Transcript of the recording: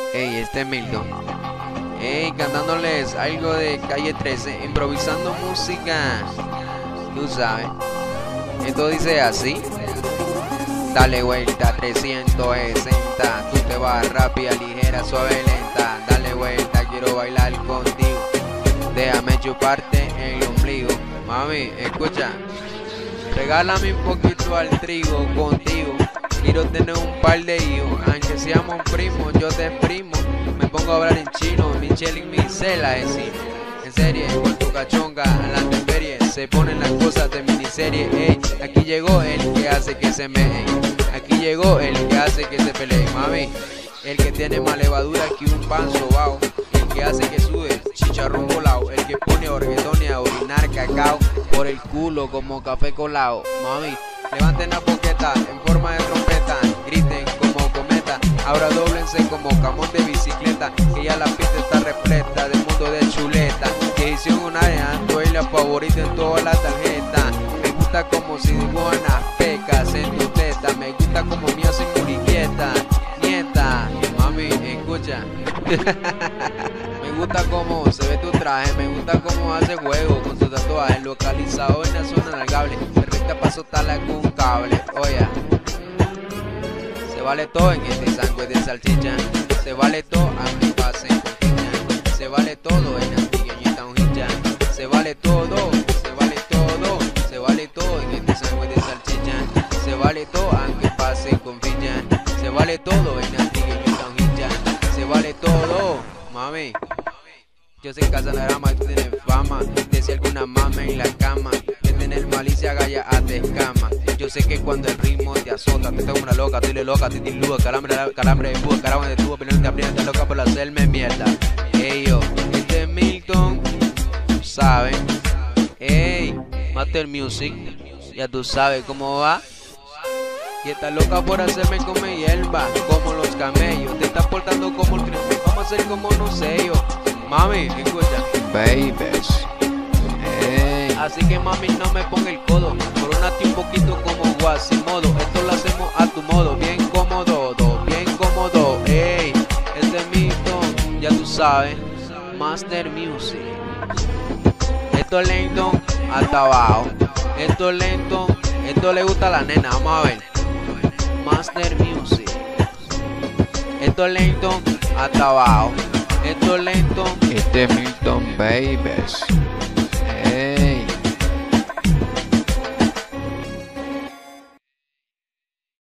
Ey, este es Milton. Ey, cantándoles algo de Calle 13, improvisando música. Tú sabes. Esto dice así. Dale vuelta 360. Tú te vas rápida, ligera, suave, lenta. Dale vuelta, quiero bailar contigo. Déjame chuparte el ombligo. Mami, escucha. Regálame un poquito al trigo contigo. Quiero tener un par de hijos. Aunque seamos primos, yo te exprimo. Me pongo a hablar en chino, Michelle y Micela decir. En serie, con tu cachonga a la temperie. Se ponen las cosas de miniserie. Ey, aquí llegó el que hace que se meen. Aquí llegó el que hace que se peleen. Mami, el que tiene más levadura que un pan sobao. El que hace que sude chicharrón volado. El que pone orguetones a orinar cacao por el culo como café colado. Mami, levanten la boqueta en forma de trompeta. Griten como cometa. Ahora dóblense como camón de bicicleta. Que ya la pista está repleta de mundo de chuleta. Que hicieron una de Ando y la favorita en toda la tarjeta. Me gusta como si dibujan las pecas en tu teta. Me gusta como me hacen muriquieta. Nieta, mami, escucha. Me gusta cómo se ve tu traje, me gusta cómo hace juego con su tatuaje localizado en la zona nalgable. Perfecta para soltarla con un cable. Oye, se vale todo en este sándwich de salchicha. Se vale todo a mi pase con piña. Se vale todo en la pequeñita hojilla. Se vale todo, se vale todo. Se vale todo en este sándwich de salchicha. Se vale todo aunque pase con piña. Se vale todo en la pequeñita hojilla. Se vale todo, mami. Yo sé que Casanarama y tú tienes fama de ser alguna mama en la cama, de tener malicia, galla a te escama. Yo sé que cuando el ritmo te azota, te tengo una loca, tú le loca, te luda, calambre de púa, carajo de tubo, pero no te aprietas loca por hacerme mierda. Ey yo, este es Milton, ¿saben? Ey, Master Music, ya tú sabes cómo va. Y estás loca por hacerme comer hierba, como los camellos. Te estás portando como el crimen, vamos a hacer como no sé yo. Mami, escucha. Babies. Hey. Así que mami no me ponga el codo. Coronate un poquito como Guasimodo. Esto lo hacemos a tu modo, bien cómodo, bien cómodo. Ey, este es Milton, ya tú sabes. Master Music. Esto es lento hasta abajo. Esto es lento, esto le gusta a la nena, vamos a ver. Master Music. Esto es lento hasta abajo. Esto es lento. Este es Milton Babies.